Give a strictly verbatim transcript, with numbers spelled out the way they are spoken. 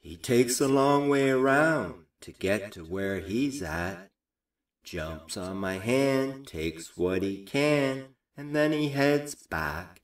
He takes a long way around to get to where he's at. Jumps on my hand, takes what he can, and then he heads back.